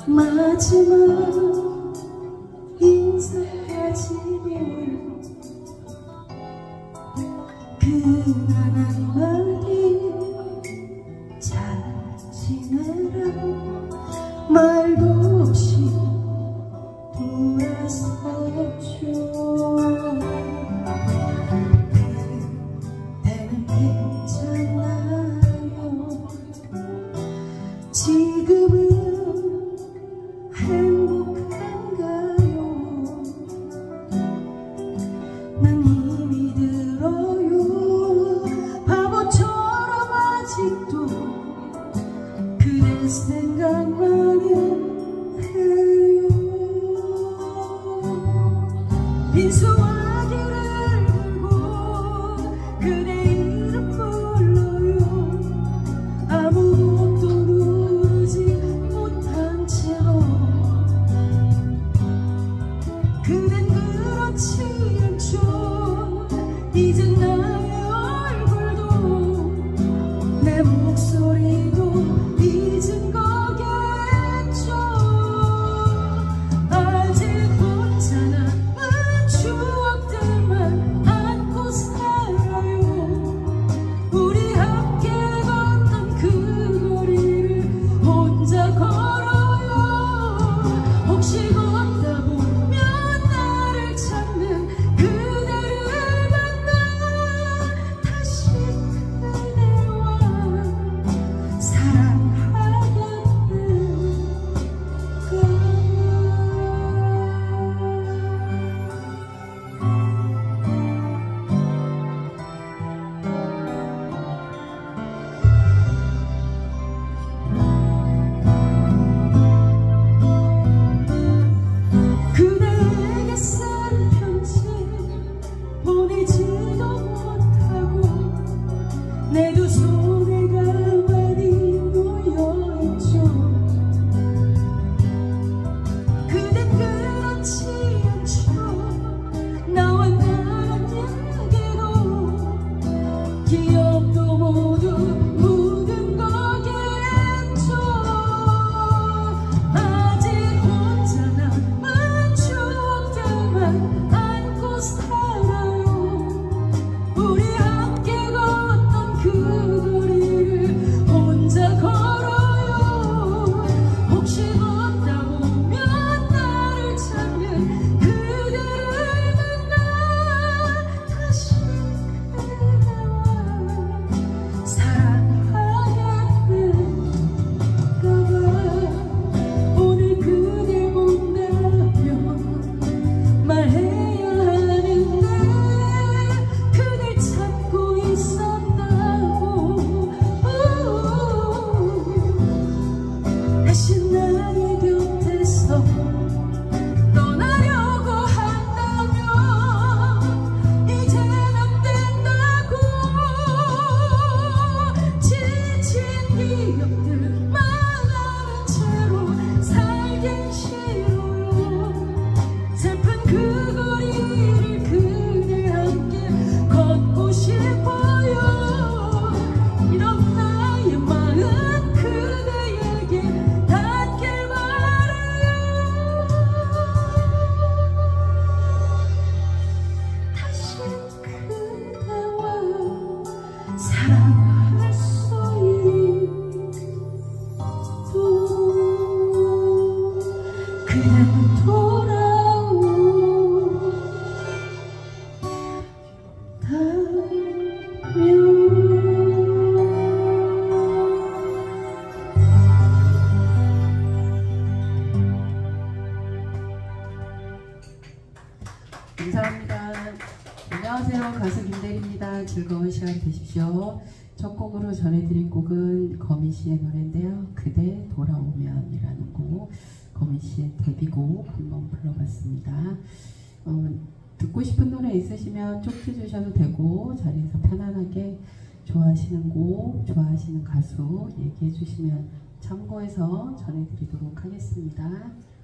마지막 인사하지도 그날 한마디 잘 지내라 말도 없이 돌아섰죠. 그때는 괜찮아요. 지금은 행복한가요? 난 힘이 들어요. 바보처럼 아직도 그대 생각만 해요. 빈수화기를 들고 그대 이름 불러요. 아무것도 누르지 못한 채로 그댄 그렇지 않죠. 이젠 나의 얼굴도 내 목소리도 잊은 거겠죠. 아직 혼자 남은 추억들만 안고 살아요. 우리 함께 걷던 그 거리를 혼자 걸어요. 혹시 걷다 보면 나를 찾는 그대를 만나 다시 그대와 그대에게 쓴 편지 보내지도 못하고 내 두 손에 가만히 놓여있죠. 그댄 그렇지 않죠. 나와 나란 얘기도 기억도 모두 묻은 거겠죠. 아직 혼자 남은 추억들만 안고 살아요. 우리 함께 걷던 그 거리를 혼자 걸어요. 혹시 걷다 보면 나를 찾는 그대를 만나 다시 그대와 사랑하겠는가. 오늘 그댈 본다면 말해야 하는데 그댈 찾고 있었다고. 다시 나의 곁에서 떠나려고 한다면 이젠 안 된다고. 지친 기억들 말하는 채로 살긴 싫어요. 슬픈 그 거리를 그대 함께 걷고 싶어요. 이런 나의 마음 그대에게 닿길 바라요. 다시 그대와 사랑할 수 있도록 그대는 감사합니다. 안녕하세요. 가수 김대리입니다. 즐거운 시간 되십시오. 첫 곡으로 전해드린 곡은 거미 씨의 노래인데요. 그대 돌아오면 이라는 곡, 거미 씨의 데뷔곡 한번 불러봤습니다. 듣고 싶은 노래 있으시면 쪽지 주셔도 되고 자리에서 편안하게 좋아하시는 곡, 좋아하시는 가수 얘기해 주시면 참고해서 전해드리도록 하겠습니다.